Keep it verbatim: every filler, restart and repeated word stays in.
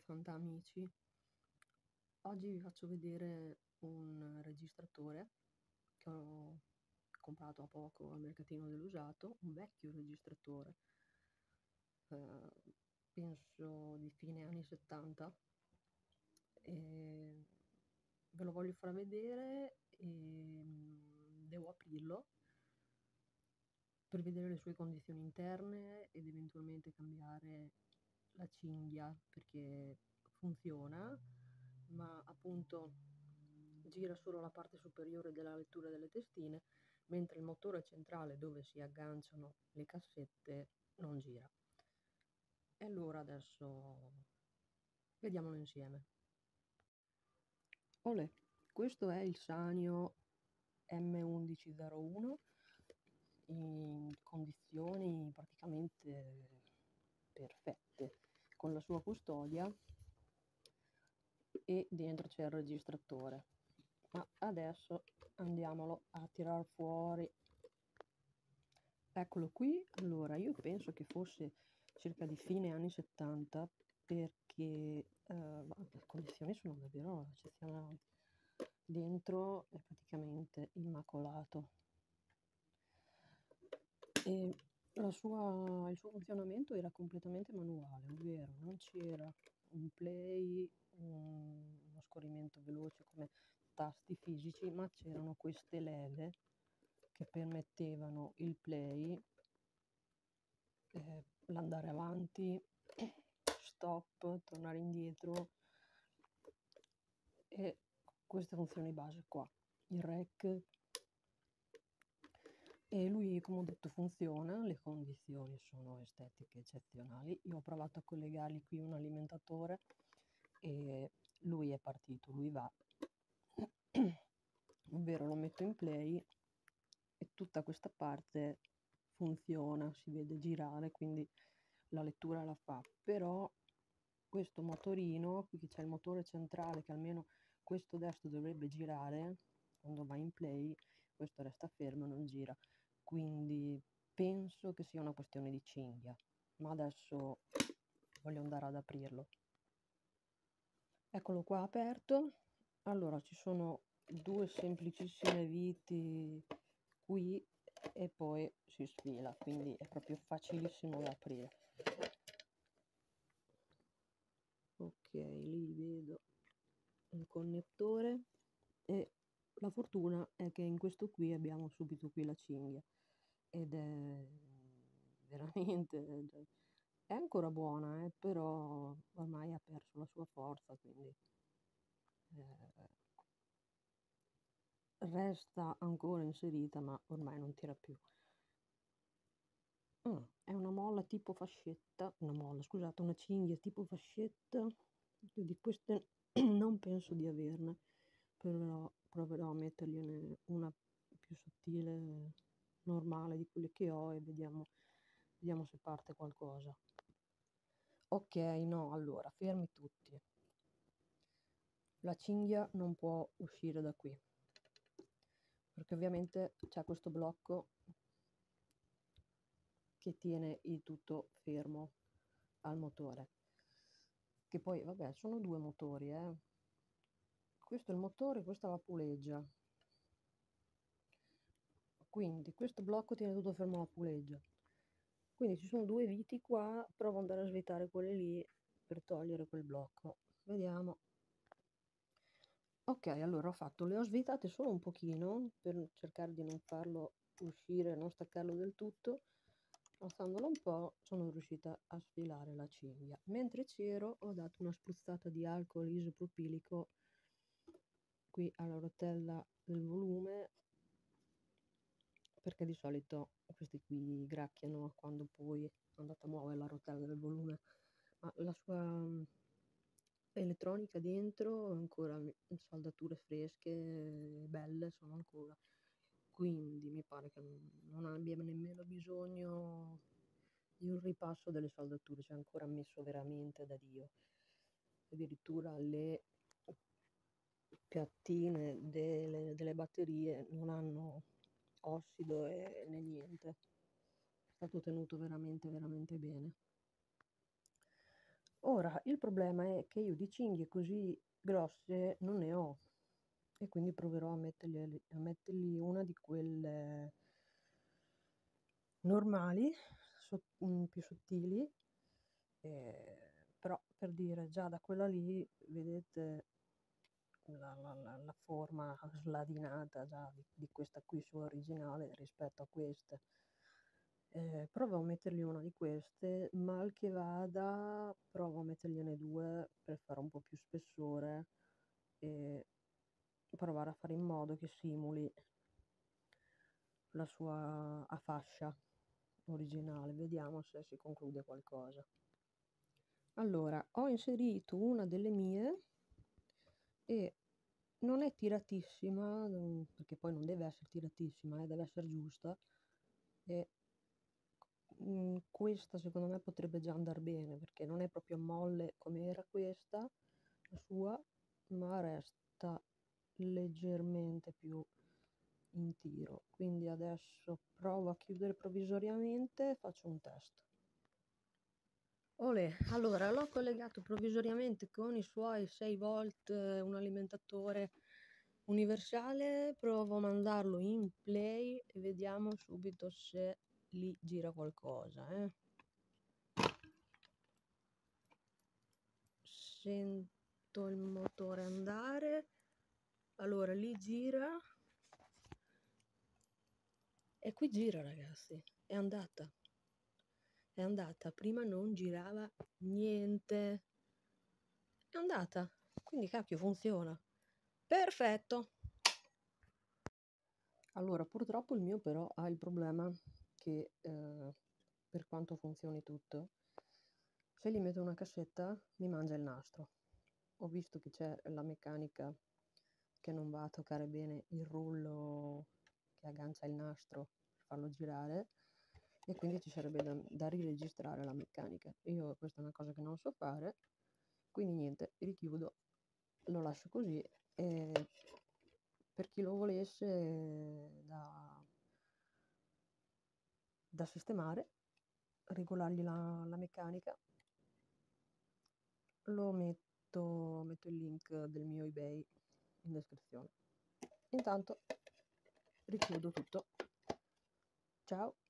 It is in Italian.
Fantamici. Oggi vi faccio vedere un registratore che ho comprato a poco al mercatino dell'usato, un vecchio registratore, eh, penso di fine anni settanta, e ve lo voglio far vedere e mm, devo aprirlo per vedere le sue condizioni interne ed eventualmente cambiare la cinghia, perché funziona, ma appunto gira solo la parte superiore della lettura delle testine, mentre il motore centrale dove si agganciano le cassette non gira. E allora adesso vediamolo insieme. Olè, questo è il Sanyo M undici zero uno in condizioni praticamente perfette, con la sua custodia, e dentro c'è il registratore. Ma adesso andiamolo a tirar fuori. Eccolo qui. Allora, io penso che fosse circa di fine anni settanta, perché eh, le condizioni sono davvero eccezionali. Dentro è praticamente immacolato e la sua, il suo funzionamento era completamente manuale, ovvero non c'era un play, un, uno scorrimento veloce come tasti fisici, ma c'erano queste leve che permettevano il play, eh, l'andare avanti, stop, tornare indietro e queste funzioni base qua, il rec. E lui, come ho detto, funziona, le condizioni sono estetiche eccezionali. Io ho provato a collegargli qui un alimentatore e lui è partito, lui va. Ovvero lo metto in play e tutta questa parte funziona, si vede girare, quindi la lettura la fa. Però questo motorino, qui c'è il motore centrale che almeno questo destro dovrebbe girare, quando va in play questo resta fermo e non gira. Quindi penso che sia una questione di cinghia, ma adesso voglio andare ad aprirlo. Eccolo qua aperto. Allora, ci sono due semplicissime viti qui e poi si sfila, quindi è proprio facilissimo da aprire. Ok, lì vedo un connettore e la fortuna è che in questo qui abbiamo subito qui la cinghia ed è veramente, è ancora buona, eh, però ormai ha perso la sua forza, quindi eh, resta ancora inserita, ma ormai non tira più. Ah, è una molla tipo fascetta, una molla, scusate, una cinghia tipo fascetta. Io di queste non penso di averne, però proverò a mettergliene una più sottile, normale di quelle che ho, e vediamo, vediamo se parte qualcosa. Ok, no, allora, fermi tutti. La cinghia non può uscire da qui, perché ovviamente c'è questo blocco che tiene il tutto fermo al motore, che poi vabbè sono due motori, eh. Questo è il motore, questa è la puleggia, quindi questo blocco tiene tutto fermo alla puleggia, quindi ci sono due viti qua. Provo ad andare a svitare quelle lì per togliere quel blocco, vediamo. Ok, allora ho fatto, le ho svitate solo un pochino per cercare di non farlo uscire, non staccarlo del tutto. Alzandolo un po' sono riuscita a sfilare la cinghia. Mentre c'ero ho dato una spruzzata di alcol isopropilico qui alla rotella del volume, perché di solito questi qui gracchiano quando poi andate a muovere la rotella del volume, ma la sua elettronica dentro ancora, saldature fresche, belle sono ancora, quindi mi pare che non abbia nemmeno bisogno di un ripasso delle saldature, c'è ancora messo veramente da Dio. Addirittura le piattine delle, delle batterie non hanno ossido e né niente, è stato tenuto veramente veramente bene. Ora, il problema è che io di cinghie così grosse non ne ho e quindi proverò a mettergli, a mettergli una di quelle normali, so- mm, più sottili, eh, però per dire già da quella lì, vedete la, la- la- la forma sladinata già di, di questa qui sua originale rispetto a queste. Eh, provo a mettergli una di queste, mal che vada, provo a mettergliene due per fare un po' più spessore e provare a fare in modo che simuli la sua a fascia originale. Vediamo se si conclude qualcosa. Allora, ho inserito una delle mie e non è tiratissima, mm, perché poi non deve essere tiratissima, eh, deve essere giusta. E mm, questa secondo me potrebbe già andare bene, perché non è proprio molle come era questa, la sua, ma resta leggermente più in tiro. Quindi adesso provo a chiudere provvisoriamente e faccio un test. Olè, allora l'ho collegato provvisoriamente con i suoi sei volt, eh, un alimentatore universale, provo a mandarlo in play e vediamo subito se lì gira qualcosa, eh. Sento il motore andare, allora lì gira e qui gira, ragazzi, è andata, è andata, prima non girava niente, è andata, quindi cacchio funziona, perfetto. Allora, purtroppo il mio però ha il problema che eh, per quanto funzioni tutto, se gli metto una cassetta mi mangia il nastro. Ho visto che c'è la meccanica che non va a toccare bene il rullo che aggancia il nastro per farlo girare e quindi ci sarebbe da, da riregistrare la meccanica. Io questa è una cosa che non so fare, quindi niente, richiudo, lo lascio così e per chi lo volesse da, da sistemare, regolargli la, la meccanica, lo metto, metto il link del mio eBay in descrizione. Intanto richiudo tutto. Ciao!